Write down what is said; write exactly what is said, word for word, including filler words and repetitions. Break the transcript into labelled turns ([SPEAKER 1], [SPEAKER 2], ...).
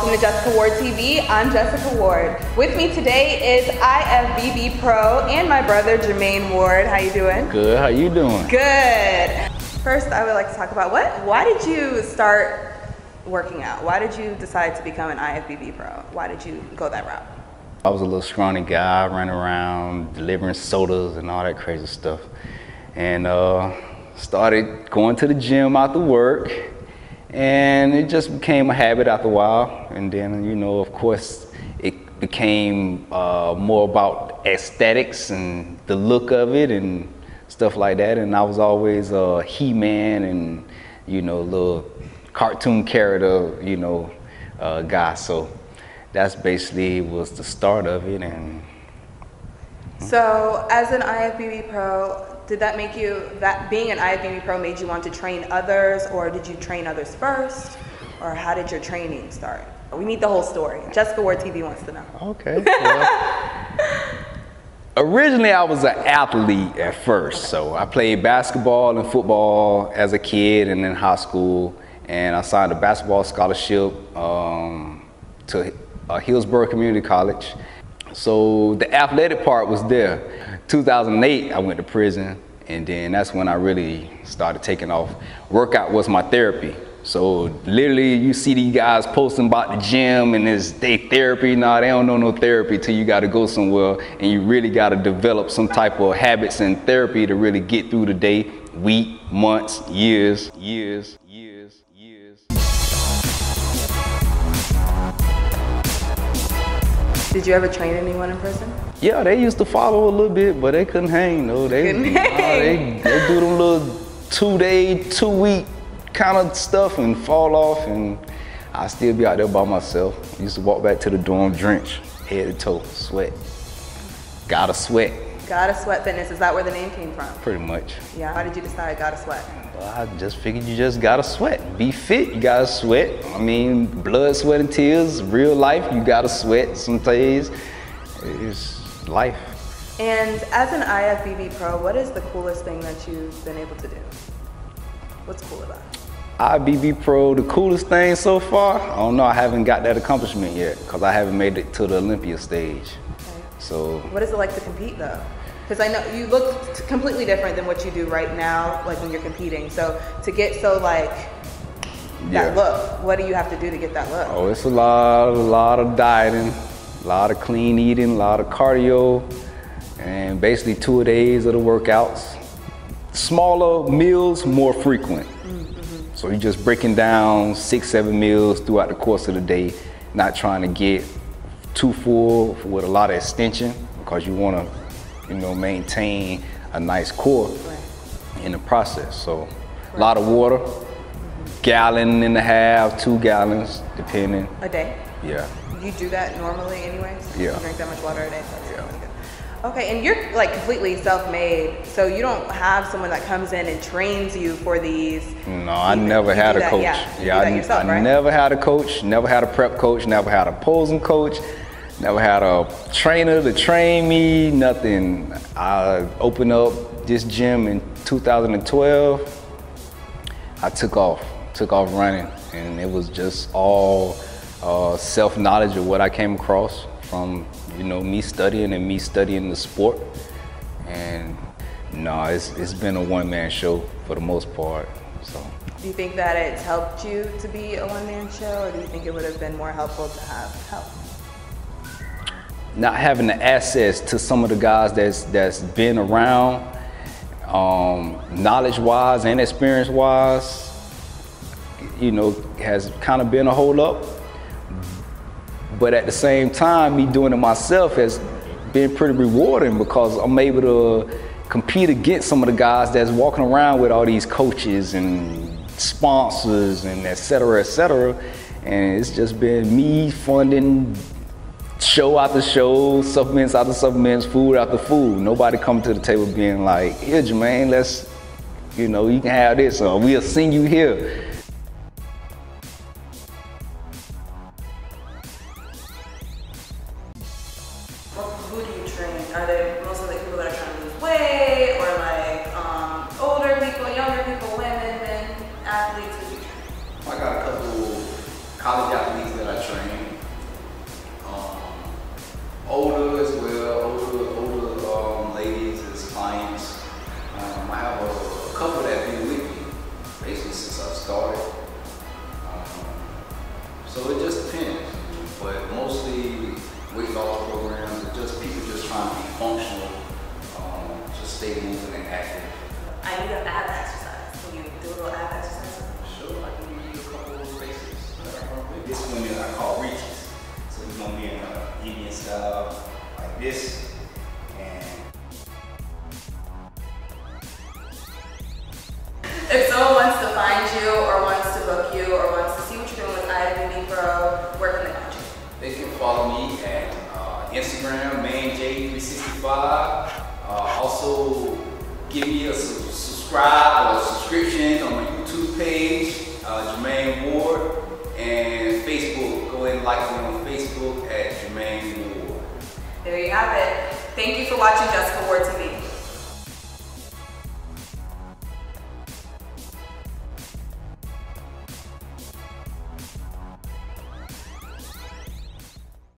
[SPEAKER 1] welcome to Jessica Ward T V. I'm Jessica Ward. With me today is I F B B Pro and my brother Jermaine Ward. How you doing?
[SPEAKER 2] Good. How you doing?
[SPEAKER 1] Good. First, I would like to talk about what? Why did you start working out? Why did you decide to become an I F B B Pro? Why did you go that route?
[SPEAKER 2] I was a little scrawny guy, running around delivering sodas and all that crazy stuff, and uh, started going to the gym after work. And it just became a habit after a while. And then, you know, of course, it became uh, more about aesthetics and the look of it and stuff like that. And I was always a He-Man and, you know, little cartoon character, you know, uh, guy. So that's basically was the start of it. And
[SPEAKER 1] so as an I F B B Pro, did that make you, that being an I F B B Pro made you want to train others, or did you train others first? Or how did your training start? We need the whole story. Jessica Ward T V wants to know.
[SPEAKER 2] Okay. Well, originally I was an athlete at first. So I played basketball and football as a kid and in high school. And I signed a basketball scholarship um, to uh, Hillsborough Community College. So the athletic part was there. two thousand eight, I went to prison, and then that's when I really started taking off. Workout was my therapy. So literally, you see these guys posting about the gym and it's they therapy. Nah, they don't know no therapy till you got to go somewhere, and you really got to develop some type of habits and therapy to really get through the day, week, months, years, years, years, years.
[SPEAKER 1] Did you ever train anyone in prison?
[SPEAKER 2] Yeah, they used to follow a little bit, but they couldn't hang though. They,
[SPEAKER 1] couldn't
[SPEAKER 2] nah,
[SPEAKER 1] hang.
[SPEAKER 2] they, they do them little two-day, two-week kind of stuff and fall off, and I still be out there by myself. Used to walk back to the dorm drenched, head to toe, sweat. Gotta sweat.
[SPEAKER 1] Gotta Sweat Fitness, is that where the name came from?
[SPEAKER 2] Pretty much.
[SPEAKER 1] Yeah. Why did you decide Gotta Sweat?
[SPEAKER 2] Well, I just figured you just gotta sweat. Be fit, you gotta sweat. I mean, blood, sweat, and tears, real life, you gotta sweat some days. It's life.
[SPEAKER 1] And as an I F B B Pro, what is the coolest thing that you've been able to do? What's cool about it?
[SPEAKER 2] I F B B Pro, the coolest thing so far, I don't know, I haven't got that accomplishment yet because I haven't made it to the Olympia stage.
[SPEAKER 1] Okay.
[SPEAKER 2] So.
[SPEAKER 1] What is it like to compete though? Because I know you look t completely different than what you do right now, like when you're competing. So to get so like, that
[SPEAKER 2] Yeah.
[SPEAKER 1] look, what do you have to do to get that look?
[SPEAKER 2] Oh, it's a lot, a lot of dieting, a lot of clean eating, a lot of cardio, and basically two days of the workouts. Smaller meals, more frequent. Mm-hmm. So you're just breaking down six, seven meals throughout the course of the day, not trying to get too full with a lot of extension because you want to, you know, maintain a nice core right. in the process. So right. a lot of water, mm-hmm. gallon and a half, two gallons, depending.
[SPEAKER 1] A day?
[SPEAKER 2] Yeah.
[SPEAKER 1] You do that normally anyways?
[SPEAKER 2] Yeah.
[SPEAKER 1] You drink that much water a day? That's
[SPEAKER 2] yeah.
[SPEAKER 1] really good. Okay, and you're like completely self-made, so you don't have someone that comes in and trains you for these.
[SPEAKER 2] No, I never had a coach.
[SPEAKER 1] Yeah,
[SPEAKER 2] yeah I,
[SPEAKER 1] yourself,
[SPEAKER 2] I
[SPEAKER 1] right?
[SPEAKER 2] never had a coach, never had a prep coach, never had a posing coach, never had a trainer to train me, nothing. I opened up this gym in two thousand twelve. I took off, took off running, and it was just all uh, self-knowledge of what I came across from, you know, me studying and me studying the sport. And no, it's, it's been a one-man show for the most part, so.
[SPEAKER 1] Do you think that it's helped you to be a one-man show, or do you think it would have been more helpful to have help?
[SPEAKER 2] Not having the access to some of the guys that's that's been around, um, knowledge-wise and experience-wise, you know, has kind of been a hold up. But at the same time, me doing it myself has been pretty rewarding because I'm able to compete against some of the guys that's walking around with all these coaches and sponsors and et cetera, et cetera. And it's just been me funding show after show, supplements after supplements, food after food. Nobody come to the table being like, here, Jermaine, let's, you know, you can have this, or we'll send you here.
[SPEAKER 1] Who do you train? Are they mostly like people that are trying to lose weight, or like um, older people, younger people, women, men, athletes? Who do you train?
[SPEAKER 2] I got a couple college athletes that I train. functional, um, just stay moving and active.
[SPEAKER 1] I need an ab exercise. Can you do a little ab exercise?
[SPEAKER 2] Sure, I can give you a couple of basics that I come with. This one is I call reaches. So we're gonna be in an Indian style like this. And
[SPEAKER 1] if someone wants to find you or wants to book you or wants to see what you're doing with I F B B Pro, where can they find you?
[SPEAKER 2] they can follow me at uh, Instagram, Man J three sixty-five. Uh, also, give me a su subscribe or a subscription on my YouTube page, uh, Jermaine Ward, and Facebook. Go ahead and like me on Facebook at Jermaine Ward.
[SPEAKER 1] There you have it. Thank you for watching Jessica Ward T V.